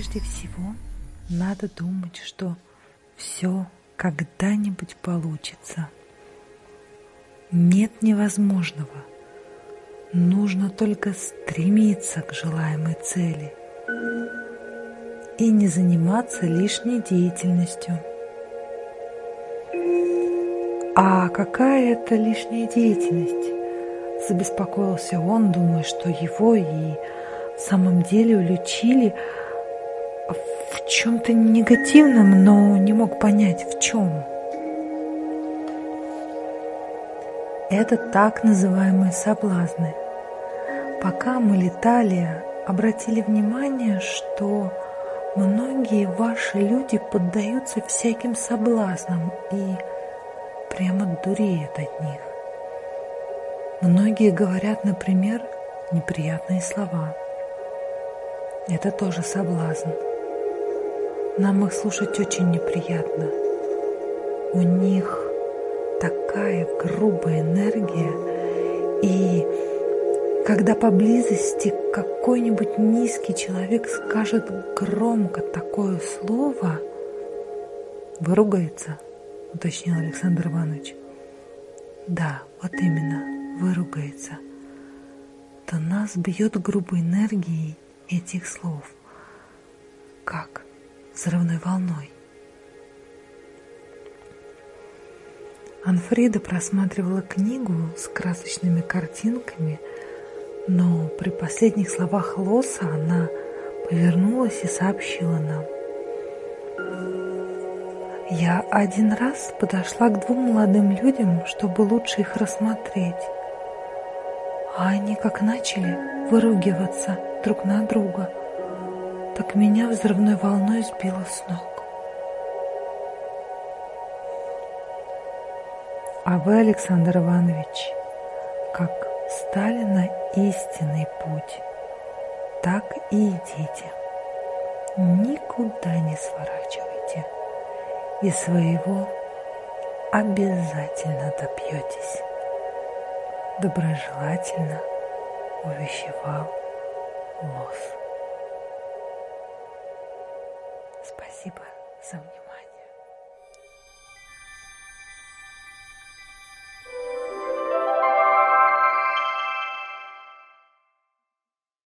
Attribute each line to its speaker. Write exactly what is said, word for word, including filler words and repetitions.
Speaker 1: Прежде всего, надо думать, что все когда-нибудь получится. Нет невозможного. Нужно только стремиться к желаемой цели и не заниматься лишней деятельностью. А какая это лишняя деятельность? Забеспокоился он, думая, что его и в самом деле уличили в чем-то негативном, но не мог понять, в чем. Это так называемые соблазны. Пока мы летали, обратили внимание, что многие ваши люди поддаются всяким соблазнам и прямо дуреют от них. Многие говорят, например, неприятные слова. Это тоже соблазн. Нам их слушать очень неприятно. У них такая грубая энергия, и когда поблизости какой-нибудь низкий человек скажет громко такое слово, выругается, уточнил Александр Иванович. Да, вот именно, выругается. То нас бьет грубой энергией этих слов, как взрывной волной. Анфрида просматривала книгу с красочными картинками, но при последних словах Лосса она повернулась и сообщила нам. Я один раз подошла к двум молодым людям, чтобы лучше их рассмотреть. А они как начали выругиваться друг на друга, так меня взрывной волной сбило с ног. А вы, Александр Иванович, как стали на истинный путь, так и идите. Никуда не сворачивайте, и своего обязательно добьетесь. Доброжелательно увещевал Лосс. Спасибо за внимание.